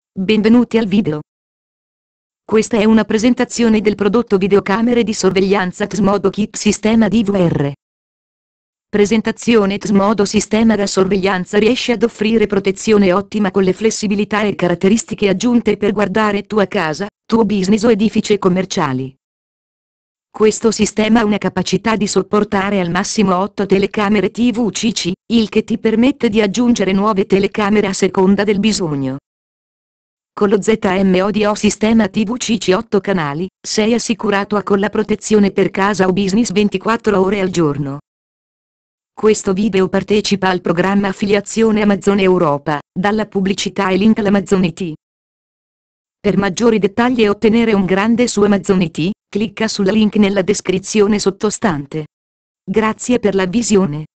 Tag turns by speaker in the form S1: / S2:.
S1: Benvenuti al video. Questa è una presentazione del prodotto videocamere di sorveglianza Xmodo Kit Sistema DVR. Presentazione Xmodo Sistema da sorveglianza riesce ad offrire protezione ottima con le flessibilità e caratteristiche aggiunte per guardare tua casa, tuo business o edifici commerciali. Questo sistema ha una capacità di sopportare al massimo 8 telecamere TVCC, il che ti permette di aggiungere nuove telecamere a seconda del bisogno. Con lo ZMODO sistema TVCC 8 canali, sei assicurato con la protezione per casa o business 24 ore al giorno. Questo video partecipa al programma Affiliazione Amazon Europa, dalla pubblicità e link all'Amazon IT. Per maggiori dettagli e ottenere un grande su Amazon IT, clicca sul link nella descrizione sottostante. Grazie per la visione.